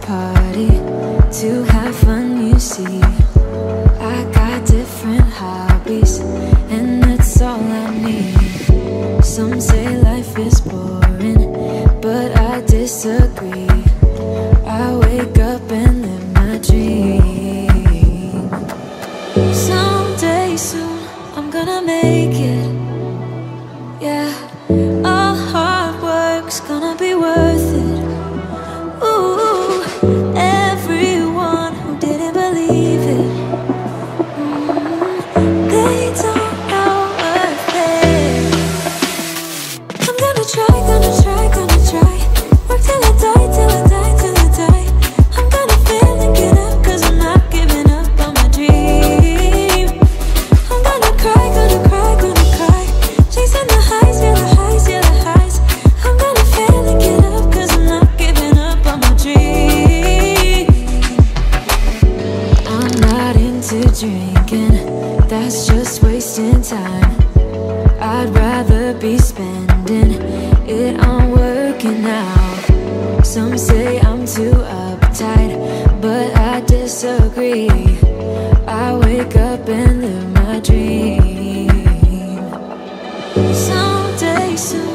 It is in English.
party to have fun, you see. I got different hobbies, and that's all I need. Some say life is boring, but I disagree. I wake up and live my dream. Someday soon I'm gonna make it. Yeah, all hard work's gonna be worth it. Ooh, everyone who didn't believe it, they don't know what they. I'm gonna try, gonna try, gonna try. Work till I die, till I die, till I die. I'm gonna fail and get up, 'cause I'm not giving up on my dream. I'm gonna cry, gonna cry, gonna cry. Chasing the highs, yeah, the highs, yeah, the highs. I'm gonna fail and get up, 'cause I'm not giving up on my dream. I'm not into drinking, that's just wasting time. I'd rather be spending it on working out. Some say I'm too uptight, but I disagree. I wake up and live my dream. Someday soon